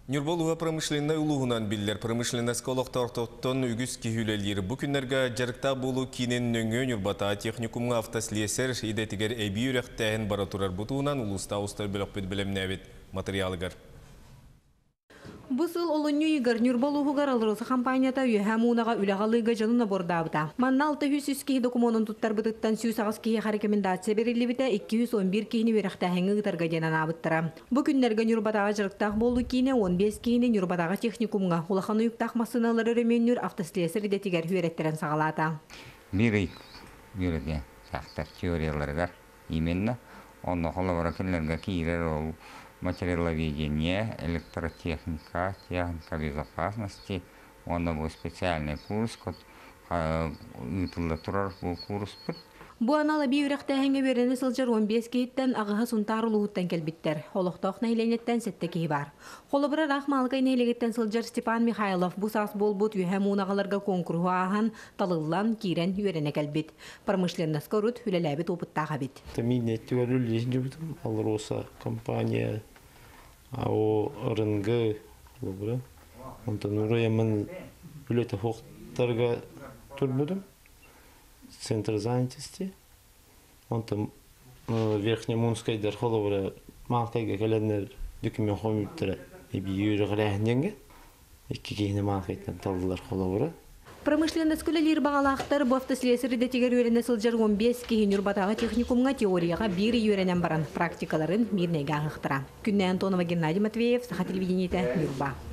Нюрболуға промышленный улуғынан білдер промышленный сколоқтортоттон үгіз кихүлелері бұ күнлерге жарықта болу кейнен нөңі Нюрбата техникумға автослесер идетігер әбі үректәйін бара тұрар бұтуынан ұлыста ұстар білік білімнәвет материалығар. Бусыл олонью игар Нюрболуғығар алырысы компанията үйәмуынаға үләғалыға жанына бордабыта. Манна 600 кейі документын тұттар бұтыттан сүйсағыз кейі рекомендация берілі біті 211 кейіні веріқтәхіңі ғытарға денан абыттыра. Бұ күнлерге Нюрбатаға жырықтақ болу кейіне 15 кейіні Нюрбатаға техникумға улахан ұйықтақ масыналары өременнер автослесер идетігер үйреттерін сағалата. Бір үйреде сақтар теорияларығар именно онны қолы кілерге кейлер ол материаловедение, электротехника, техника безопасности. Он был специальный курс, который был курс. Бу анала бийүрәхтәһеңе берене сылжыр 15 кейттен агыһы сунтар улуһуттан келбиттер. Холоқтоқ нәйләнеттән сетте кей бар. Холобыра рахмалгы нәйлегеттен сылжыр Степан Михайлов бу сас болбут юһәмунагаларга конкурсу аһан талыллан кирен юрене келбит. Промышленность корут хүләләбит опыттага бит. Тамине төгәрүл лежинҗибитем алроса компания АО РНГ холобыра. Онтан урая мен билете хоқтарга турбудым. Центр занятости. Он там Верхнемунской дерхоловра малкайга календар документ хомиттера и биюры грәһнеңге. Икки кейне малкайтан талдылар холовра. Промышленность күлелер бағалақтар bu автослесер идетигер үйрене сылжыр 15 кейі Нюрбатаға техникумға теорияға бір үйренен баран практикаларын мирнеге ағықтыра. Күнне Антонова Геннадий Матвеев, Саха телевидениеті, Нюрба.